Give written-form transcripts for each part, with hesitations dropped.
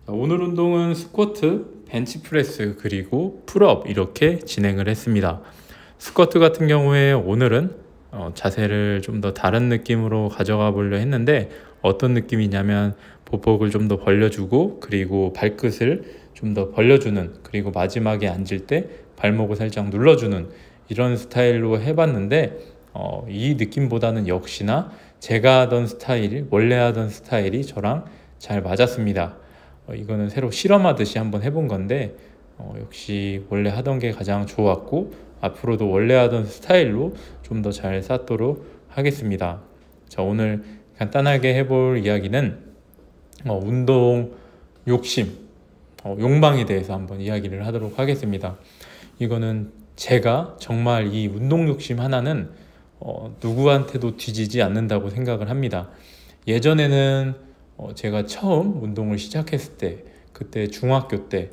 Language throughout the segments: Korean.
오늘 운동은 스쿼트, 벤치프레스, 그리고 풀업 이렇게 진행을 했습니다. 스쿼트 같은 경우에 오늘은 자세를 좀 더 다른 느낌으로 가져가 보려 했는데, 어떤 느낌이냐면 보폭을 좀 더 벌려주고, 그리고 발끝을 좀 더 벌려주는, 그리고 마지막에 앉을 때 발목을 살짝 눌러주는 이런 스타일로 해봤는데, 이 느낌보다는 역시나 제가 하던 스타일이, 원래 하던 스타일이 저랑 잘 맞았습니다. 이거는 새로 실험하듯이 한번 해본 건데, 역시 원래 하던 게 가장 좋았고, 앞으로도 원래 하던 스타일로 좀 더 잘 쌓도록 하겠습니다. 자, 오늘 간단하게 해볼 이야기는 운동 욕심, 욕망에 대해서 한번 이야기를 하도록 하겠습니다. 이거는 제가 정말 이 운동 욕심 하나는 누구한테도 뒤지지 않는다고 생각을 합니다. 예전에는 제가 처음 운동을 시작했을 때, 그때 중학교 때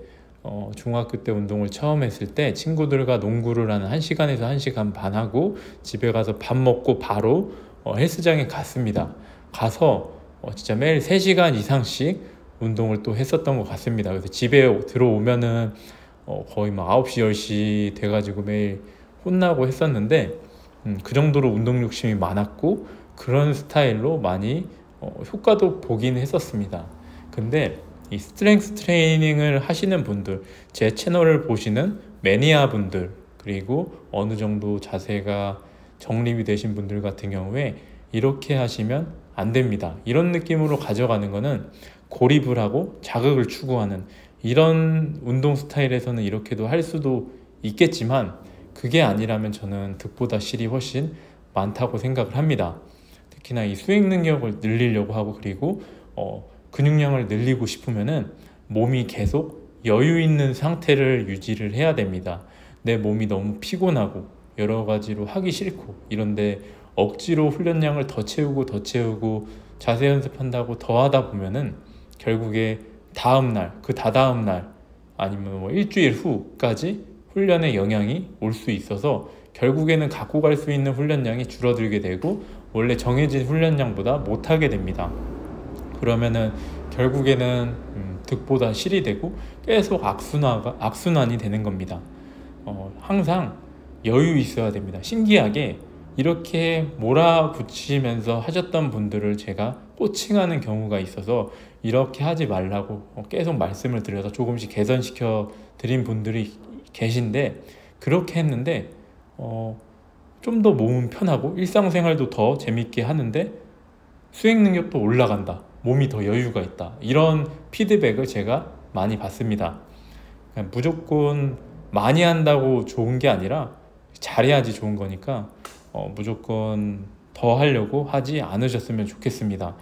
운동을 처음 했을 때 친구들과 농구를 하는 1시간에서 1시간 반 하고 집에 가서 밥 먹고 바로 헬스장에 갔습니다. 가서 진짜 매일 3시간 이상씩 운동을 또 했었던 것 같습니다. 그래서 집에 들어오면은 거의 막 9시, 10시 돼가지고 매일 혼나고 했었는데, 그 정도로 운동 욕심이 많았고 그런 스타일로 많이 효과도 보긴 했었습니다. 근데 이 스트렝스 트레이닝을 하시는 분들, 제 채널을 보시는 매니아 분들, 그리고 어느 정도 자세가 정립이 되신 분들 같은 경우에 이렇게 하시면 안 됩니다. 이런 느낌으로 가져가는 거는 고립을 하고 자극을 추구하는 이런 운동 스타일에서는 이렇게도 할 수도 있겠지만, 그게 아니라면 저는 득보다 실이 훨씬 많다고 생각을 합니다. 특히나 이 수행 능력을 늘리려고 하고, 그리고 근육량을 늘리고 싶으면은 몸이 계속 여유 있는 상태를 유지를 해야 됩니다. 내 몸이 너무 피곤하고 여러 가지로 하기 싫고 이런데 억지로 훈련량을 더 채우고 자세 연습한다고 더 하다 보면은 결국에 다음날, 그 다다음날, 아니면 뭐 일주일 후까지 훈련에 영향이 올 수 있어서 결국에는 갖고 갈 수 있는 훈련량이 줄어들게 되고 원래 정해진 훈련량보다 못하게 됩니다. 그러면은 결국에는 득보다 실이 되고 계속 악순환이 되는 겁니다. 항상 여유 있어야 됩니다. 신기하게 이렇게 몰아붙이면서 하셨던 분들을 제가 코칭하는 경우가 있어서 이렇게 하지 말라고 계속 말씀을 드려서 조금씩 개선시켜 드린 분들이 계신데, 그렇게 했는데 좀 더 몸은 편하고 일상생활도 더 재밌게 하는데 수행 능력도 올라간다, 몸이 더 여유가 있다, 이런 피드백을 제가 많이 받습니다. 무조건 많이 한다고 좋은 게 아니라 잘해야지 좋은 거니까 무조건 더 하려고 하지 않으셨으면 좋겠습니다.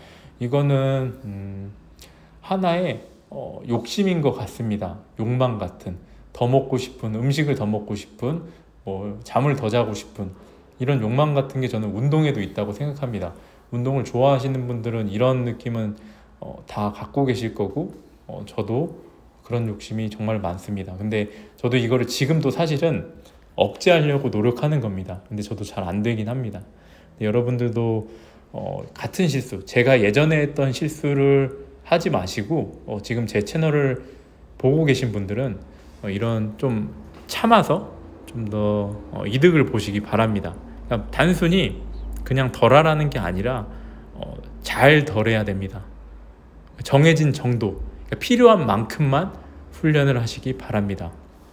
이거는 하나의 욕심인 것 같습니다. 욕망 같은, 더 먹고 싶은, 음식을 더 먹고 싶은, 잠을 더 자고 싶은 이런 욕망 같은 게 저는 운동에도 있다고 생각합니다. 운동을 좋아하시는 분들은 이런 느낌은 다 갖고 계실 거고, 저도 그런 욕심이 정말 많습니다. 근데 저도 이거를 지금도 사실은 억제하려고 노력하는 겁니다. 근데 저도 잘 안 되긴 합니다. 여러분들도 같은 실수, 제가 예전에 했던 실수를 하지 마시고 지금 제 채널을 보고 계신 분들은 이런 좀 참아서 좀 더 이득을 보시기 바랍니다. 그러니까 단순히 그냥 덜 하라는 게 아니라 잘 덜해야 됩니다. 정해진 정도, 그러니까 필요한 만큼만 훈련을 하시기 바랍니다.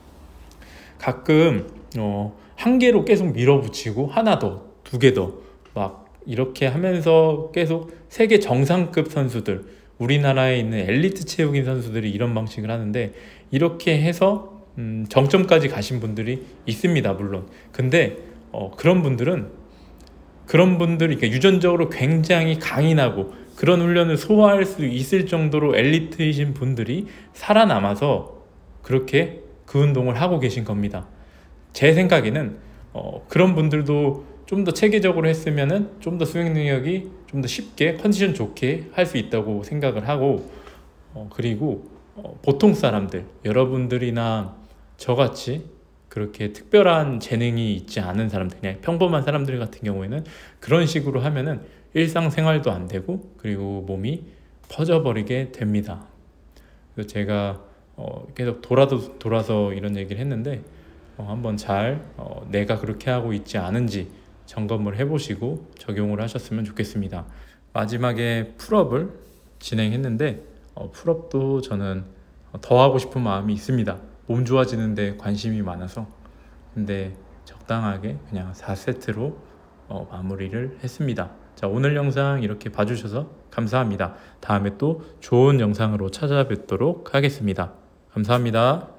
가끔 한 개로 계속 밀어붙이고 하나 더, 두 개 더 막 이렇게 하면서 계속 세계 정상급 선수들, 우리나라에 있는 엘리트 체육인 선수들이 이런 방식을 하는데, 이렇게 해서 정점까지 가신 분들이 있습니다, 물론. 근데 그런 분들이 그러니까 유전적으로 굉장히 강인하고 그런 훈련을 소화할 수 있을 정도로 엘리트이신 분들이 살아남아서 그렇게 그 운동을 하고 계신 겁니다. 제 생각에는 그런 분들도 좀 더 체계적으로 했으면은 좀 더 수행 능력이 좀 더 쉽게 컨디션 좋게 할 수 있다고 생각을 하고, 그리고 보통 사람들, 여러분들이나 저같이 그렇게 특별한 재능이 있지 않은 사람들, 그냥 평범한 사람들 같은 경우에는 그런 식으로 하면은 일상생활도 안 되고 그리고 몸이 퍼져버리게 됩니다. 그래서 제가 계속 돌아서 이런 얘기를 했는데 한번 잘 내가 그렇게 하고 있지 않은지 점검을 해보시고 적용을 하셨으면 좋겠습니다. 마지막에 풀업을 진행했는데 풀업도 저는 더 하고 싶은 마음이 있습니다. 몸 좋아지는데 관심이 많아서. 근데 적당하게 그냥 4세트로 마무리를 했습니다. 자, 오늘 영상 이렇게 봐주셔서 감사합니다. 다음에 또 좋은 영상으로 찾아뵙도록 하겠습니다. 감사합니다.